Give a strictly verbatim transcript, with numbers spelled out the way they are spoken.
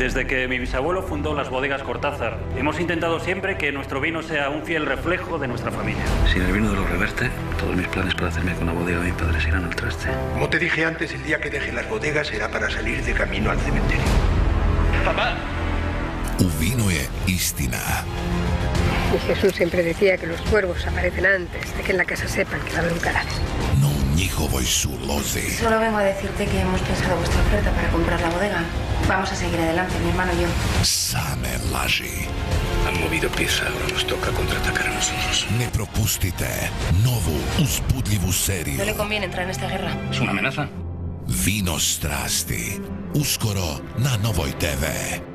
Desde que mi bisabuelo fundó las bodegas Cortázar, hemos intentado siempre que nuestro vino sea un fiel reflejo de nuestra familia. Si el vino de los reverte, todos mis planes para hacerme con la bodega de mi padre se irán al traste. Como te dije antes, el día que deje las bodegas será para salir de camino al cementerio. ¡Papá! U vino je istina. Y Jesús siempre decía que los cuervos aparecen antes de que en la casa sepan que va a haber un cadáver. No u njihovoj su lozi. Solo vengo a decirte que hemos pensado vuestra oferta para comprar la bodega. Vamos a seguir adelante, mi hermano y yo. Same laži. Han movido pieza, ahora nos toca contraatacar a nosotros. Ne propustite novu uzbudljivu seriju. No le conviene entrar en esta guerra. ¿Es una amenaza? Vino strasti. Uskoro na Novoj te ve.